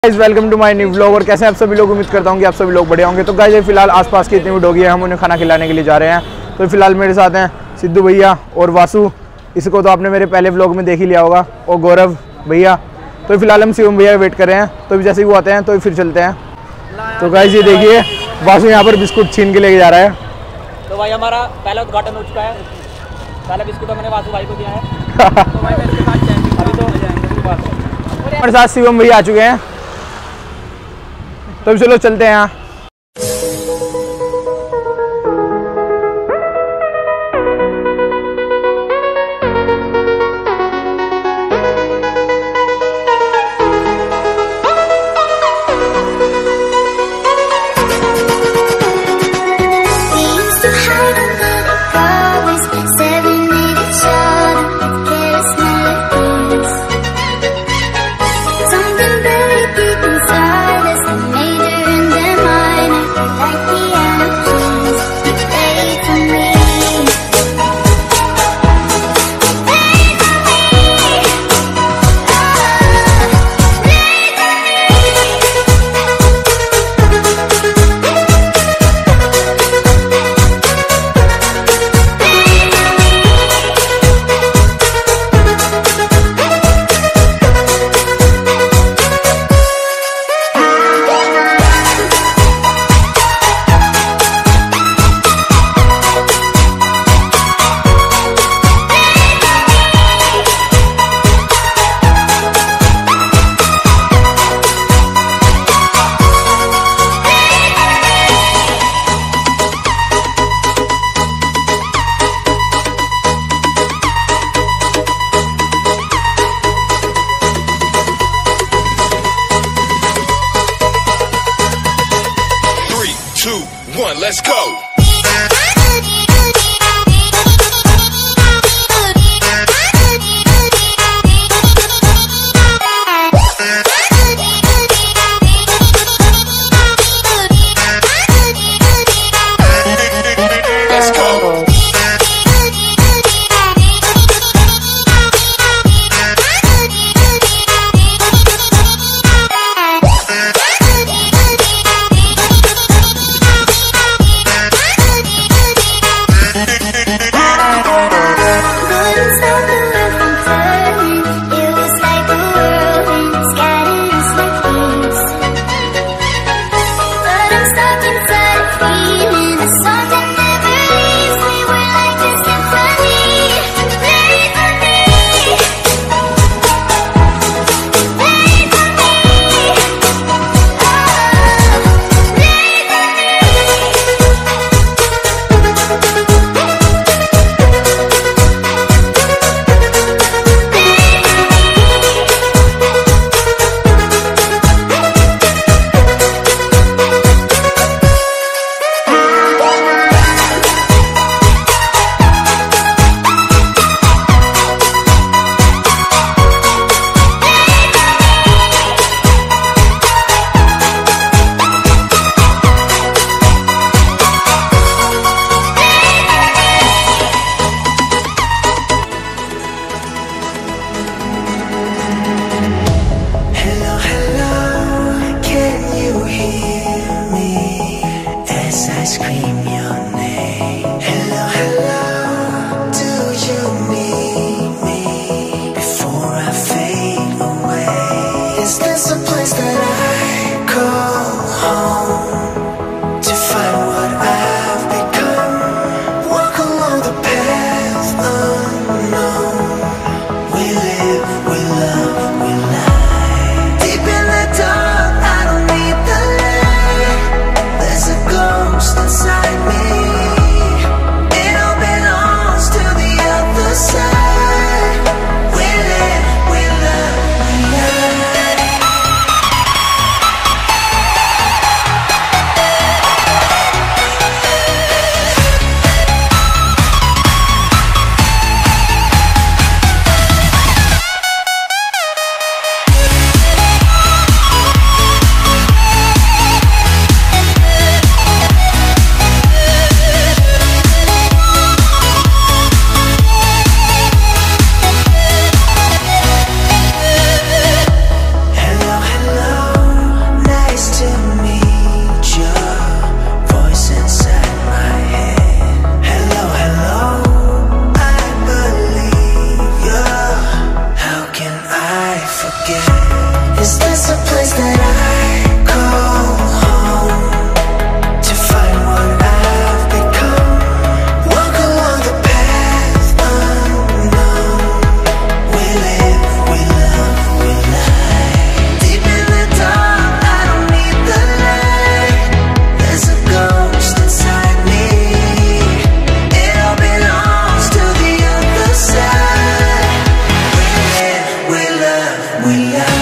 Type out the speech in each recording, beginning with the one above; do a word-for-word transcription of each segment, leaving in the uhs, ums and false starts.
Guys welcome to my new vlog. और कैसे हैं आप सभी लोग, उम्मीद करता हूँ कि आप सभी लोग बढ़िया होंगे। तो गाइस फिलहाल आसपास की इतनी भी डॉगी है, हम उन्हें खाना खिलाने के लिए जा रहे हैं। तो फिलहाल मेरे साथ हैं सिद्धू भैया और वासु, इसको तो आपने मेरे पहले व्लॉग में देख ही लिया होगा, और गौरव भैया। तो फिलहाल हम शिवम भैया वेट कर रहे हैं, तो जैसे ही वो आते हैं तो फिर चलते हैं। तो गाइस ये देखिए वासु यहाँ पर बिस्कुट छीन के लेके जा रहा है। तो भाई हमारा पहला उद्घाटन हो चुका है। पहला बिस्कुट मैंने वासु भाई को दिया है। तो भाई मेरे के साथ अभी तो हमारे साथ शिवम भैया आ चुके हैं, तो चलो चलते हैं यहाँ। Let's go. place that I call home to find what I've become. Walk along the path unknown. We live, we love, we lie. Deep in the dark, I don't need the light. There's a ghost inside me. It all belongs to the other side. We live, we love, we lie.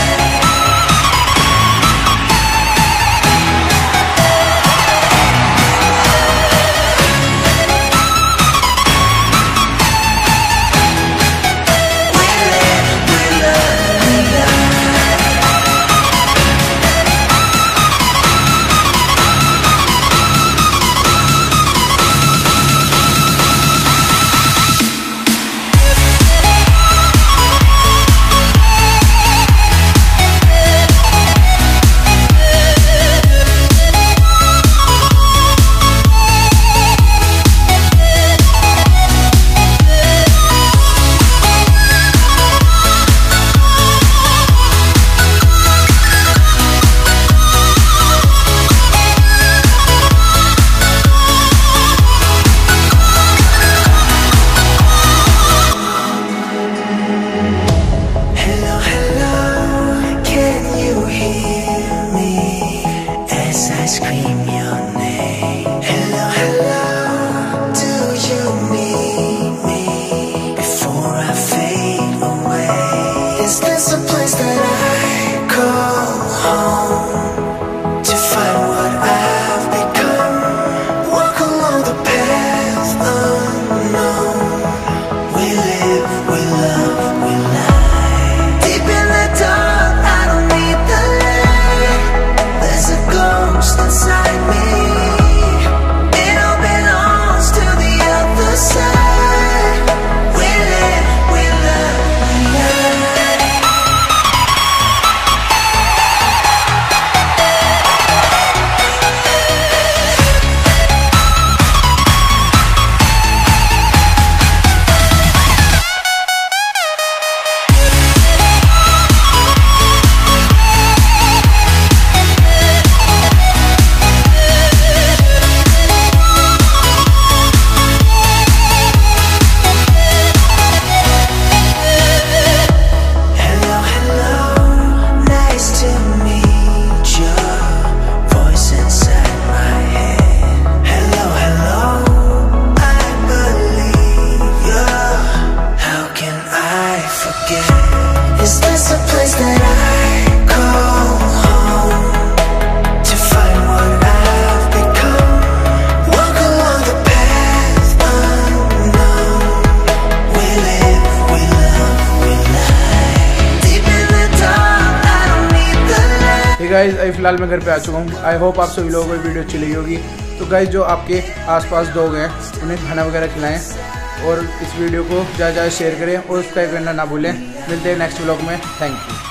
Guys अभी फिलहाल मैं घर पे आ चुका हूँ। I hope आप सभी लोगों को वीडियो अच्छी लगी होगी। तो गाइज जो आपके आसपास डॉग हैं उन्हें खाना वगैरह खिलाएं और इस वीडियो को ज़्यादा ज़्यादा शेयर करें और सब्सक्राइब करना ना भूलें। मिलते हैं नेक्स्ट व्लॉग में। Thank you.